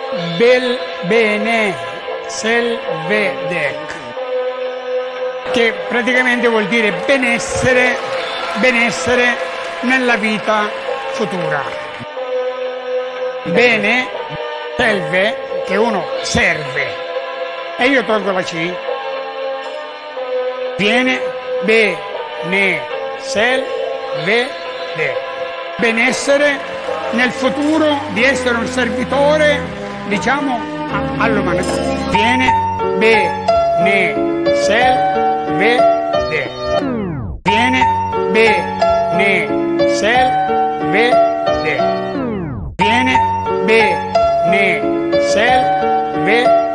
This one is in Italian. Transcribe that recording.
bene selvedek, che praticamente vuol dire benessere nella vita futura. Bene, selve, che uno serve, e io tolgo la C, viene bene selvedek, benessere nel futuro di essere un servitore, diciamo, all'umanità. Viene bene selvedek, viene bene selvedek, viene bene selvedek.